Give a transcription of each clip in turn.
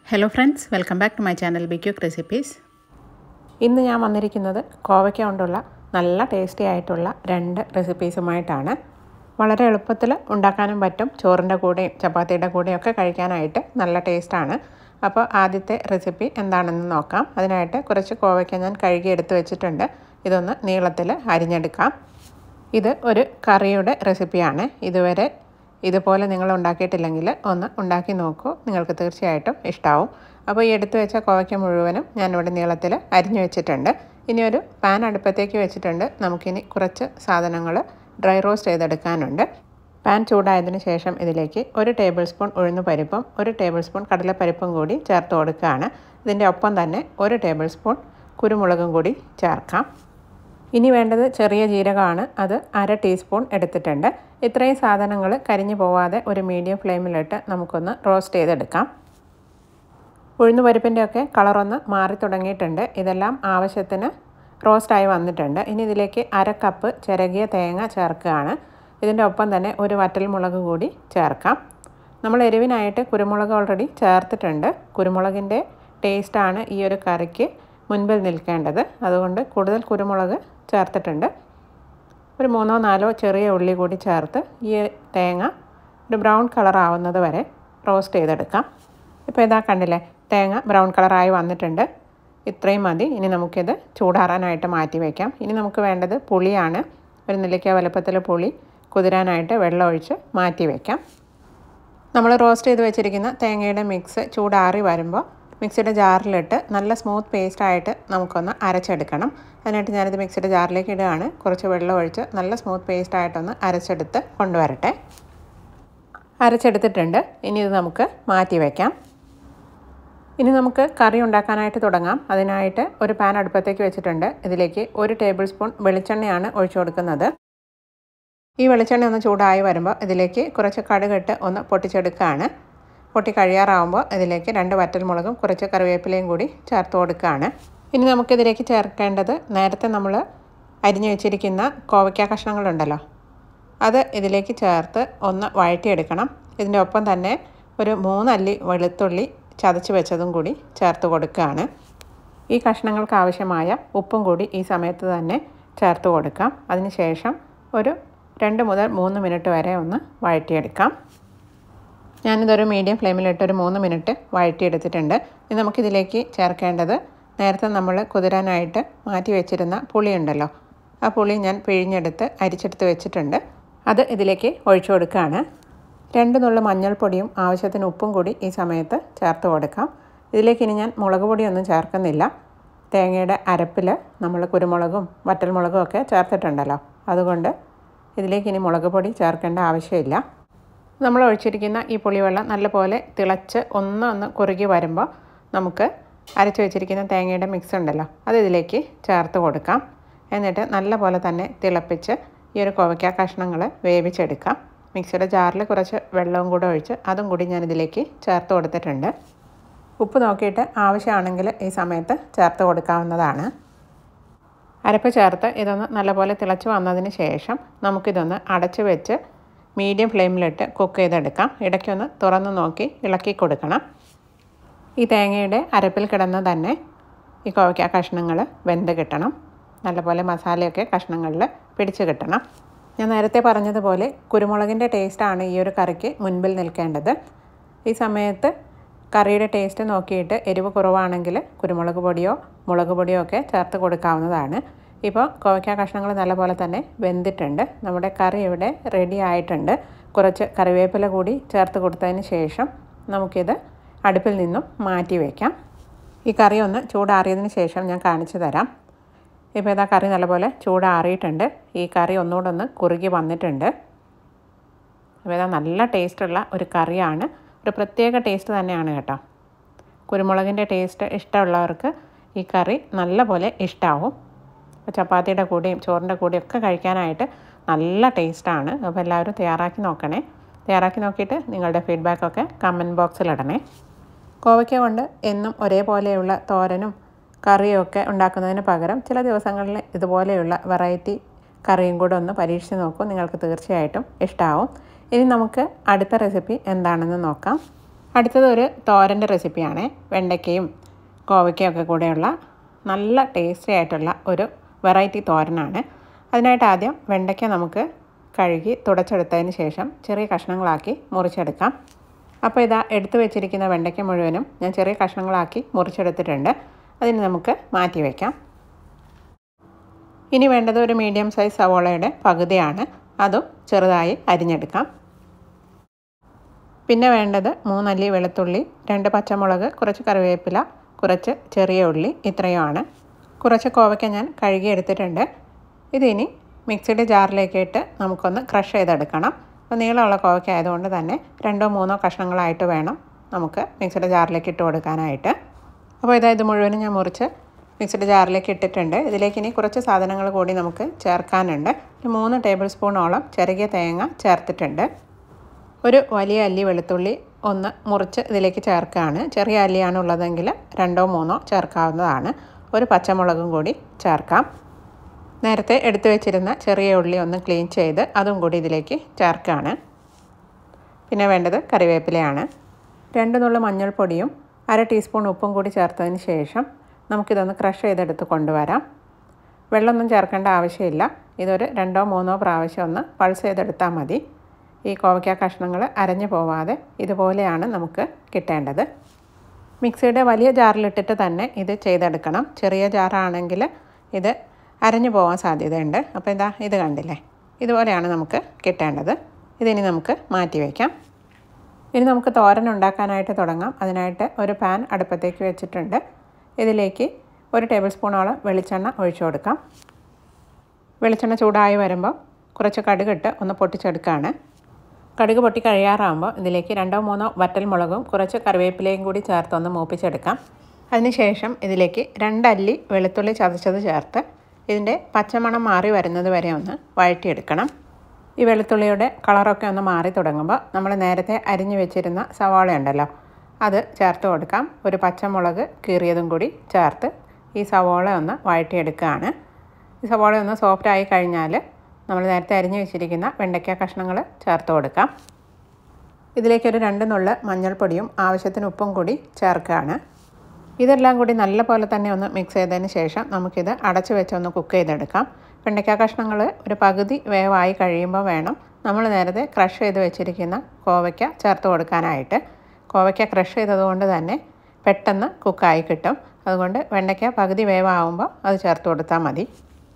Hello friends, welcome back to my channel be quick recipes. ഇന്ന് ഞാൻ വന്നിരിക്കുന്നത് കോവയ്ക്ക കൊണ്ടുള്ള നല്ല ടേസ്റ്റി ആയിട്ടുള്ള 2 റെസിപ്പീസുമായിട്ടാണ്. വളരെ എളുപ്പത്തിൽ ഉണ്ടാക്കാനും പറ്റും. ചോറിൻ്റെ കൂടെയും ചപ്പാത്തിയുടെ കൂടെയും ഒക്കെ കഴിക്കാനായിട്ട് നല്ല ടേസ്റ്റാണ്. അപ്പോൾ ആദ്യത്തെ റെസിപ്പി എന്താണെന്ന് നോക്കാം. അതിനായിട്ട് കുറച്ച് കോവയ്ക്ക ഞാൻ കഴുകി എടുത്ത് വെച്ചിട്ടുണ്ട്. ഇതൊന്ന് നീളത്തിൽ അരിഞ്ഞെടുക്കാം. ഇത് ഒരു കറിയുടെ റെസിപ്പിയാണ്. ഇതുപോലെ നിങ്ങൾ ഉണ്ടാക്കിയിട്ടില്ലെങ്കിൽ ഒന്ന് ഉണ്ടാക്കി നോക്കൂ, നിങ്ങൾക്ക് തീർച്ചയായിട്ടും ഇഷ്ടമാവും. അപ്പോൾ ഈ എടുത്തു വെച്ച കോവയ്ക്ക മുഴുവനും ഞാനിവിടെ നീളത്തിൽ അരിഞ്ഞു വെച്ചിട്ടുണ്ട്. ഇനി ഒരു പാൻ അടുപ്പത്തേക്ക് വെച്ചിട്ടുണ്ട്. നമുക്കിനി കുറച്ച് സാധനങ്ങൾ ഡ്രൈ റോസ്റ്റ് ചെയ്തെടുക്കാനുണ്ട്. പാൻ ചൂടായതിനു ശേഷം ഇതിലേക്ക് 1 ടേബിൾ സ്പൂൺ ഉഴുന്ന് പരിപ്പും 1 ടേബിൾ സ്പൂൺ കടലപ്പരിപ്പും കൂടി ചേർത്ത് കൊടുക്കുകയാണ്. ഇതിൻ്റെ ഒപ്പം തന്നെ 1 ടേബിൾ സ്പൂൺ കുരുമുളകും കൂടി ചേർക്കാം. ഇനി വേണ്ടത് ചെറിയ ജീരകമാണ്. അത് 1/2 ടീസ്പൂൺ എടുത്തിട്ടുണ്ട്. ഇത്രയും സാധനങ്ങൾ കരിഞ്ഞു പോവാതെ ഒരു മീഡിയം ഫ്ലെയിമിലിട്ട് നമുക്കൊന്ന് റോസ്റ്റ് ചെയ്തെടുക്കാം. ഉഴുന്ന് പരിപ്പിൻ്റെയൊക്കെ കളറൊന്ന് മാറി തുടങ്ങിയിട്ടുണ്ട്. ഇതെല്ലാം ആവശ്യത്തിന് റോസ്റ്റായി വന്നിട്ടുണ്ട്. ഇനി ഇതിലേക്ക് 1/2 കപ്പ് ചിരകിയ തേങ്ങ ചേർക്കുകയാണ്. ഇതിൻ്റെ ഒപ്പം തന്നെ ഒരു വറ്റൽമുളക് കൂടി ചേർക്കാം. നമ്മൾ എരിവിനായിട്ട് കുരുമുളക് ഓൾറെഡി ചേർത്തിട്ടുണ്ട്. കുരുമുളകിൻ്റെ ടേസ്റ്റാണ് ഈ ഒരു കറിക്ക് മുൻപിൽ നിൽക്കേണ്ടത്. അതുകൊണ്ട് കൂടുതൽ കുരുമുളക് ചേർത്തിട്ടുണ്ട്. ഒരു 3-4 ചെറിയ ഉള്ളി കൂടി ചേർത്ത് ഈ തേങ്ങ ഒരു ബ്രൗൺ കളർ ആവുന്നത് വരെ റോസ്റ്റ് ചെയ്തെടുക്കാം. ഇപ്പോൾ ഇതാ കണ്ടില്ലേ, തേങ്ങ ബ്രൗൺ കളറായി വന്നിട്ടുണ്ട്. ഇത്രയും മതി. ഇനി നമുക്കിത് ചൂടാറാനായിട്ട് മാറ്റി വയ്ക്കാം. ഇനി നമുക്ക് വേണ്ടത് പുളിയാണ്. ഒരു നെല്ലിക്ക വലുപ്പത്തിൽ പുളി കുതിരാനായിട്ട് വെള്ളം ഒഴിച്ച് മാറ്റി വയ്ക്കാം. നമ്മൾ റോസ്റ്റ് ചെയ്ത് വെച്ചിരിക്കുന്ന തേങ്ങയുടെ മിക്സ് ചൂടാറി വരുമ്പോൾ മിക്സിയുടെ ജാറിലിട്ട് നല്ല സ്മൂത്ത് പേസ്റ്റായിട്ട് നമുക്കൊന്ന് അരച്ചെടുക്കണം. അതിനായിട്ട് ഞാനിത് മിക്സിയുടെ ജാറിലേക്ക് ഇടുകയാണ്. കുറച്ച് വെള്ളം ഒഴിച്ച് നല്ല സ്മൂത്ത് പേസ്റ്റായിട്ടൊന്ന് അരച്ചെടുത്ത് കൊണ്ടുവരട്ടെ. അരച്ചെടുത്തിട്ടുണ്ട്. ഇനി ഇത് നമുക്ക് മാറ്റി വയ്ക്കാം. ഇനി നമുക്ക് കറി ഉണ്ടാക്കാനായിട്ട് തുടങ്ങാം. അതിനായിട്ട് ഒരു പാൻ അടുപ്പത്തേക്ക് വെച്ചിട്ടുണ്ട്. ഇതിലേക്ക് 1 ടേബിൾ സ്പൂൺ വെളിച്ചെണ്ണയാണ് ഒഴിച്ചു കൊടുക്കുന്നത്. ഈ വെളിച്ചെണ്ണ ഒന്ന് ചൂടായി വരുമ്പോൾ ഇതിലേക്ക് കുറച്ച് കടുകിട്ട് ഒന്ന് പൊട്ടിച്ചെടുക്കുകയാണ്. പൊട്ടി കഴിയാറാവുമ്പോൾ ഇതിലേക്ക് 2 വറ്റൽമുളകും കുറച്ച് കറിവേപ്പിലയും കൂടി ചേർത്ത് കൊടുക്കുകയാണ്. ഇനി നമുക്കിതിലേക്ക് ചേർക്കേണ്ടത് നേരത്തെ നമ്മൾ അരിഞ്ഞു വെച്ചിരിക്കുന്ന കോവയ്ക്ക കഷ്ണങ്ങളുണ്ടല്ലോ, അത് ഇതിലേക്ക് ചേർത്ത് ഒന്ന് വഴറ്റിയെടുക്കണം. ഇതിൻ്റെ ഒപ്പം തന്നെ ഒരു 3 അല്ലി വെളുത്തുള്ളി ചതച്ച് വെച്ചതും കൂടി ചേർത്ത് കൊടുക്കുകയാണ്. ഈ കഷ്ണങ്ങൾക്ക് ആവശ്യമായ ഉപ്പും കൂടി ഈ സമയത്ത് തന്നെ ചേർത്ത് കൊടുക്കാം. അതിനുശേഷം ഒരു 2 മുതൽ 3 മിനിറ്റ് വരെ ഒന്ന് വഴറ്റിയെടുക്കാം. ഞാനിതൊരു മീഡിയം ഫ്ലെയിമിലിട്ട് ഒരു 3 മിനിറ്റ് വഴറ്റിയെടുത്തിട്ടുണ്ട്. ഇനി നമുക്കിതിലേക്ക് ചേർക്കേണ്ടത് നേരത്തെ നമ്മൾ കുതിരാനായിട്ട് മാറ്റി വെച്ചിരുന്ന പുളിയുണ്ടല്ലോ, ആ പുളി ഞാൻ പിഴിഞ്ഞെടുത്ത് അരിച്ചെടുത്ത് വെച്ചിട്ടുണ്ട്. അത് ഇതിലേക്ക് ഒഴിച്ചു കൊടുക്കുകയാണ്. 2 നുള്ളു മഞ്ഞൾപ്പൊടിയും ആവശ്യത്തിന് ഉപ്പും കൂടി ഈ സമയത്ത് ചേർത്ത് കൊടുക്കാം. ഇതിലേക്ക് ഇനി ഞാൻ മുളക് പൊടിയൊന്നും ചേർക്കുന്നില്ല. തേങ്ങയുടെ അരപ്പിൽ നമ്മൾ കുരുമുളകും വറ്റൽമുളകും ഒക്കെ ചേർത്തിട്ടുണ്ടല്ലോ, അതുകൊണ്ട് ഇതിലേക്ക് ഇനി മുളക് പൊടി ചേർക്കേണ്ട ആവശ്യമില്ല. നമ്മൾ ഒഴിച്ചിരിക്കുന്ന ഈ പുളിവെള്ളം നല്ലപോലെ തിളച്ച് ഒന്ന് കുറുകി വരുമ്പോൾ നമുക്ക് അരച്ച് വെച്ചിരിക്കുന്ന തേങ്ങയുടെ മിക്സ് ഉണ്ടല്ലോ, അത് ഇതിലേക്ക് ചേർത്ത് കൊടുക്കാം. എന്നിട്ട് നല്ലപോലെ തന്നെ തിളപ്പിച്ച് ഈ ഒരു കോവയ്ക്ക കഷ്ണങ്ങൾ വേവിച്ചെടുക്കാം. മിക്സിയുടെ ജാറിൽ കുറച്ച് വെള്ളവും കൂടെ ഒഴിച്ച് അതും കൂടി ഞാൻ ഇതിലേക്ക് ചേർത്ത് കൊടുത്തിട്ടുണ്ട്. ഉപ്പ് നോക്കിയിട്ട് ആവശ്യമാണെങ്കിൽ ഈ സമയത്ത് ചേർത്ത് കൊടുക്കാവുന്നതാണ്. അരപ്പ് ചേർത്ത് ഇതൊന്ന് നല്ലപോലെ തിളച്ച് വന്നതിന് ശേഷം നമുക്കിതൊന്ന് അടച്ച് വെച്ച് മീഡിയം ഫ്ലെയിമിലിട്ട് കുക്ക് ചെയ്തെടുക്കാം. ഇടയ്ക്കൊന്ന് തുറന്ന് നോക്കി ഇളക്കി കൊടുക്കണം. ഈ തേങ്ങയുടെ അരപ്പിൽ കിടന്ന് തന്നെ ഈ കോവയ്ക്ക കഷ്ണങ്ങൾ വെന്ത് കിട്ടണം. നല്ലപോലെ മസാലയൊക്കെ കഷ്ണങ്ങളിൽ പിടിച്ച് കിട്ടണം. ഞാൻ നേരത്തെ പറഞ്ഞതുപോലെ കുരുമുളകിൻ്റെ ടേസ്റ്റാണ് ഈ ഒരു കറിക്ക് മുൻപിൽ നിൽക്കേണ്ടത്. ഈ സമയത്ത് കറിയുടെ ടേസ്റ്റ് നോക്കിയിട്ട് എരിവ് കുറവാണെങ്കിൽ കുരുമുളക് പൊടിയോ മുളക് പൊടിയോ ഒക്കെ ചേർത്ത് കൊടുക്കാവുന്നതാണ്. ഇപ്പോൾ കോവയ്ക്ക കഷ്ണങ്ങൾ നല്ലപോലെ തന്നെ വെന്തിട്ടുണ്ട്. നമ്മുടെ കറി ഇവിടെ റെഡി ആയിട്ടുണ്ട്. കുറച്ച് കറിവേപ്പില കൂടി ചേർത്ത് കൊടുത്തതിന് ശേഷം നമുക്കിത് അടുപ്പിൽ നിന്നും മാറ്റി വയ്ക്കാം. ഈ കറി ഒന്ന് ചൂടാറിയതിന് ശേഷം ഞാൻ കാണിച്ചു തരാം. ഇപ്പോൾ ഇതാ കറി നല്ലപോലെ ചൂടാറിയിട്ടുണ്ട്. ഈ കറി ഒന്നുകൂടെ ഒന്ന് കുറുകി വന്നിട്ടുണ്ട്. അപ്പോൾ ഇതാ നല്ല ടേസ്റ്റുള്ള ഒരു കറിയാണ്. ഒരു പ്രത്യേക ടേസ്റ്റ് തന്നെയാണ് കേട്ടോ. കുരുമുളകിൻ്റെ ടേസ്റ്റ് ഇഷ്ടമുള്ളവർക്ക് ഈ കറി നല്ലപോലെ ഇഷ്ടമാവും. ചപ്പാത്തിയുടെ കൂടെയും ചോറിൻ്റെ കൂടെയും ഒക്കെ കഴിക്കാനായിട്ട് നല്ല ടേസ്റ്റാണ്. അപ്പോൾ എല്ലാവരും തയ്യാറാക്കി നോക്കണേ. തയ്യാറാക്കി നോക്കിയിട്ട് നിങ്ങളുടെ ഫീഡ്ബാക്കൊക്കെ കമൻറ്റ് ബോക്സിലിടണേ. കോവയ്ക്ക കൊണ്ട് എന്നും ഒരേപോലെയുള്ള തോരനും കറിയും ഒക്കെ ഉണ്ടാക്കുന്നതിന് പകരം ചില ദിവസങ്ങളിൽ ഇതുപോലെയുള്ള വെറൈറ്റി കറിയും കൂടെ ഒന്ന് പരീക്ഷിച്ച് നോക്കൂ. നിങ്ങൾക്ക് തീർച്ചയായിട്ടും ഇഷ്ടമാവും. ഇനി നമുക്ക് അടുത്ത റെസിപ്പി എന്താണെന്ന് നോക്കാം. അടുത്തത് ഒരു തോരൻ്റെ റെസിപ്പിയാണ്. വെണ്ടയ്ക്കയും കോവയ്ക്കയും ഒക്കെ കൂടെയുള്ള നല്ല ടേസ്റ്റി ആയിട്ടുള്ള ഒരു വെറൈറ്റി തോരനാണ്. അതിനായിട്ട് ആദ്യം വെണ്ടയ്ക്ക നമുക്ക് കഴുകി തുടച്ചെടുത്തതിന് ശേഷം ചെറിയ കഷ്ണങ്ങളാക്കി മുറിച്ചെടുക്കാം. അപ്പോൾ ഇതാ എടുത്തു വെച്ചിരിക്കുന്ന വെണ്ടയ്ക്ക മുഴുവനും ഞാൻ ചെറിയ കഷ്ണങ്ങളാക്കി മുറിച്ചെടുത്തിട്ടുണ്ട്. അതിന് നമുക്ക് മാറ്റി വയ്ക്കാം. ഇനി വേണ്ടത് ഒരു മീഡിയം സൈസ് സവോളയുടെ പകുതിയാണ്. അതും ചെറുതായി അരിഞ്ഞെടുക്കാം. പിന്നെ വേണ്ടത് 3 അല്ലി വെളുത്തുള്ളി, 2 പച്ചമുളക്, കുറച്ച് കറിവേപ്പില, കുറച്ച് ചെറിയ ഉള്ളി, ഇത്രയുമാണ്. കുറച്ച് കോവയ്ക്ക ഞാൻ കഴുകി എടുത്തിട്ടുണ്ട്. ഇതിനി മിക്സിയുടെ ജാറിലേക്ക് ഇട്ട് നമുക്കൊന്ന് ക്രഷ് ചെയ്തെടുക്കണം. അപ്പോൾ നീളമുള്ള കോവയ്ക്ക ആയതുകൊണ്ട് തന്നെ 2-3 കഷ്ണങ്ങളായിട്ട് വേണം നമുക്ക് മിക്സിയുടെ ജാറിലേക്ക് ഇട്ട് കൊടുക്കാനായിട്ട്. അപ്പോൾ ഇത് മുഴുവനും ഞാൻ മുറിച്ച് മിക്സിയുടെ ജാറിലേക്ക് ഇട്ടിട്ടുണ്ട്. ഇതിലേക്ക് ഇനി കുറച്ച് സാധനങ്ങൾ കൂടി നമുക്ക് ചേർക്കാനുണ്ട്. 3 ടേബിൾ സ്പൂണോളം ചിരകിയ തേങ്ങ ചേർത്തിട്ടുണ്ട്. ഒരു വലിയ അല്ലി വെളുത്തുള്ളി ഒന്ന് മുറിച്ച് ഇതിലേക്ക് ചേർക്കുകയാണ്. ചെറിയ അല്ലിയാണ് ഉള്ളതെങ്കിൽ 2-3 ചേർക്കാവുന്നതാണ്. ഒരു പച്ചമുളകും കൂടി ചേർക്കാം. നേരത്തെ എടുത്തു വെച്ചിരുന്ന ചെറിയ ഉള്ളി ഒന്ന് ക്ലീൻ ചെയ്ത് അതും കൂടി ഇതിലേക്ക് ചേർക്കുകയാണ്. പിന്നെ വേണ്ടത് കറിവേപ്പിലയാണ്. 2 നുള്ളു മഞ്ഞൾപ്പൊടിയും 1/2 ടീസ്പൂൺ ഉപ്പും കൂടി ചേർത്തതിന് ശേഷം നമുക്കിതൊന്ന് ക്രഷ് ചെയ്തെടുത്ത് കൊണ്ടുവരാം. വെള്ളമൊന്നും ചേർക്കേണ്ട ആവശ്യമില്ല. ഇതൊരു 2-3 പ്രാവശ്യം ഒന്ന് പൾസ് ചെയ്തെടുത്താൽ മതി. ഈ കോവയ്ക്ക കഷ്ണങ്ങൾ അരഞ്ഞു പോവാതെ ഇതുപോലെയാണ് നമുക്ക് കിട്ടേണ്ടത്. മിക്സിയുടെ വലിയ ജാറിലിട്ടിട്ട് തന്നെ ഇത് ചെയ്തെടുക്കണം. ചെറിയ ജാറാണെങ്കിൽ ഇത് അരഞ്ഞു പോകാൻ സാധ്യതയുണ്ട്. അപ്പോൾ ഇത് കണ്ടില്ലേ, ഇതുപോലെയാണ് നമുക്ക് കിട്ടേണ്ടത്. ഇതിനി നമുക്ക് മാറ്റി വയ്ക്കാം. ഇനി നമുക്ക് തോരൻ ഉണ്ടാക്കാനായിട്ട് തുടങ്ങാം. അതിനായിട്ട് ഒരു പാൻ അടുപ്പത്തേക്ക് വെച്ചിട്ടുണ്ട്. ഇതിലേക്ക് 1 ടേബിൾ സ്പൂണോളം വെളിച്ചെണ്ണ ഒഴിച്ചു കൊടുക്കാം. വെളിച്ചെണ്ണ ചൂടായി വരുമ്പോൾ കുറച്ച് കടുകിട്ട് ഒന്ന് പൊട്ടിച്ചെടുക്കുകയാണ്. കടുക് പൊട്ടി കഴിയാറാകുമ്പോൾ ഇതിലേക്ക് 2-3 വറ്റൽമുളകും കുറച്ച് കറിവേപ്പിലയും കൂടി ചേർത്തൊന്ന് മൂപ്പിച്ചെടുക്കാം. അതിനുശേഷം ഇതിലേക്ക് 2 അല്ലി വെളുത്തുള്ളി ചതച്ചത് ചേർത്ത് ഇതിൻ്റെ പച്ചമണം മാറി വരുന്നത് വരെ ഒന്ന് വഴറ്റിയെടുക്കണം. ഈ വെളുത്തുള്ളിയുടെ കളറൊക്കെ ഒന്ന് മാറി തുടങ്ങുമ്പോൾ നമ്മൾ നേരത്തെ അരിഞ്ഞു വെച്ചിരുന്ന സവാള ഉണ്ടല്ലോ, അത് ചേർത്ത് കൊടുക്കാം. ഒരു പച്ചമുളക് കീറിയതും കൂടി ചേർത്ത് ഈ സവാള ഒന്ന് വഴറ്റിയെടുക്കുകയാണ്. ഈ സവാള ഒന്ന് സോഫ്റ്റ് ആയി കഴിഞ്ഞാൽ നമ്മൾ നേരത്തെ അരിഞ്ഞു വെച്ചിരിക്കുന്ന വെണ്ടയ്ക്ക കഷ്ണങ്ങൾ ചേർത്ത് കൊടുക്കാം. ഇതിലേക്കൊരു 2 നുള്ളു മഞ്ഞൾപ്പൊടിയും ആവശ്യത്തിന് ഉപ്പും കൂടി ചേർക്കുകയാണ്. ഇതെല്ലാം കൂടി നല്ല പോലെ തന്നെ ഒന്ന് മിക്സ് ചെയ്തതിന് ശേഷം നമുക്കിത് അടച്ചു വെച്ചൊന്ന് കുക്ക് ചെയ്തെടുക്കാം. വെണ്ടയ്ക്ക കഷ്ണങ്ങൾ ഒരു പകുതി വേവായി കഴിയുമ്പോൾ വേണം നമ്മൾ നേരത്തെ ക്രഷ് ചെയ്ത് വെച്ചിരിക്കുന്ന കോവയ്ക്ക ചേർത്ത് കൊടുക്കാനായിട്ട്. കോവയ്ക്ക ക്രഷ് ചെയ്തതുകൊണ്ട് തന്നെ പെട്ടെന്ന് കുക്കായി കിട്ടും. അതുകൊണ്ട് വെണ്ടയ്ക്ക പകുതി വേവാകുമ്പോൾ അത് ചേർത്ത് കൊടുത്താൽ മതി.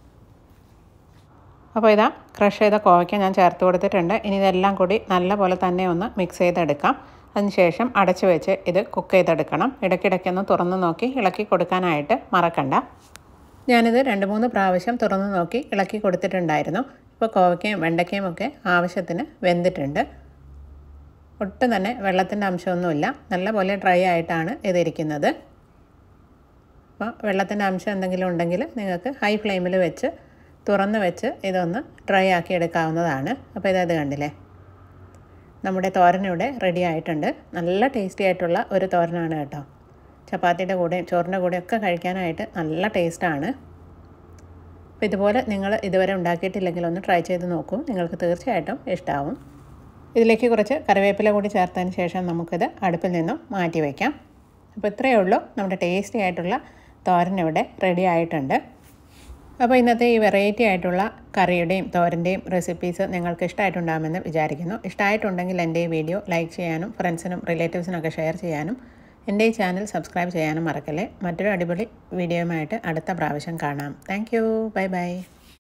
അപ്പോൾ ക്രഷ് ചെയ്ത കോവയ്ക്ക ഞാൻ ചേർത്ത് കൊടുത്തിട്ടുണ്ട്. ഇനി ഇതെല്ലാം കൂടി നല്ല പോലെ തന്നെ ഒന്ന് മിക്സ് ചെയ്തെടുക്കാം. അതിനുശേഷം അടച്ചു വെച്ച് ഇത് കുക്ക് ചെയ്തെടുക്കണം. ഇടയ്ക്കിടയ്ക്കൊന്ന് തുറന്ന് നോക്കി ഇളക്കി കൊടുക്കാനായിട്ട് മറക്കണ്ട. ഞാനിത് 2-3 പ്രാവശ്യം തുറന്ന് നോക്കി ഇളക്കി കൊടുത്തിട്ടുണ്ടായിരുന്നു. ഇപ്പോൾ കോവയ്ക്കയും വെണ്ടയ്ക്കയും ഒക്കെ ആവശ്യത്തിന് വെന്തിട്ടുണ്ട്. ഒട്ടും തന്നെ വെള്ളത്തിൻ്റെ അംശമൊന്നുമില്ല. നല്ലപോലെ ഡ്രൈ ആയിട്ടാണ് ഇതിരിക്കുന്നത്. അപ്പോൾ വെള്ളത്തിൻ്റെ അംശം എന്തെങ്കിലും ഉണ്ടെങ്കിൽ നിങ്ങൾക്ക് ഹൈ ഫ്ലെയിമിൽ വെച്ച് തുറന്ന് വെച്ച് ഇതൊന്ന് ഡ്രൈ ആക്കി എടുക്കാവുന്നതാണ്. അപ്പോൾ ഇത് കണ്ടില്ലേ, നമ്മുടെ തോരനിവിടെ റെഡി ആയിട്ടുണ്ട്. നല്ല ടേസ്റ്റി ആയിട്ടുള്ള ഒരു തോരനാണ് കേട്ടോ. ചപ്പാത്തിയുടെ കൂടെയും ചോറിൻ്റെ കൂടെയൊക്കെ കഴിക്കാനായിട്ട് നല്ല ടേസ്റ്റാണ്. അപ്പോൾ ഇതുപോലെ നിങ്ങൾ ഇതുവരെ ഉണ്ടാക്കിയിട്ടില്ലെങ്കിൽ ഒന്ന് ട്രൈ ചെയ്ത് നോക്കൂ. നിങ്ങൾക്ക് തീർച്ചയായിട്ടും ഇഷ്ടമാവും. ഇതിലേക്ക് കുറച്ച് കറിവേപ്പില കൂടി ചേർത്തതിന് ശേഷം നമുക്കിത് അടുപ്പിൽ നിന്നും മാറ്റി വയ്ക്കാം. അപ്പോൾ ഇത്രയേ ഉള്ളൂ, നമ്മുടെ ടേസ്റ്റി ആയിട്ടുള്ള തോരനിവിടെ റെഡി ആയിട്ടുണ്ട്. അപ്പോൾ ഇന്നത്തെ ഈ വെറൈറ്റി ആയിട്ടുള്ള കറിയുടെയും തോരൻ്റെയും റെസിപ്പീസ് നിങ്ങൾക്ക് ഇഷ്ടമായിട്ടുണ്ടാകുമെന്ന് വിചാരിക്കുന്നു. ഇഷ്ടമായിട്ടുണ്ടെങ്കിൽ എൻ്റെ ഈ വീഡിയോ ലൈക്ക് ചെയ്യാനും ഫ്രണ്ട്സിനും റിലേറ്റീവ്സിനൊക്കെ ഷെയർ ചെയ്യാനും എൻ്റെ ഈ ചാനൽ സബ്സ്ക്രൈബ് ചെയ്യാനും മറക്കല്ലേ. മറ്റൊരു അടിപൊളി വീഡിയോയുമായിട്ട് അടുത്ത പ്രാവശ്യം കാണാം. Thank you. Bye by.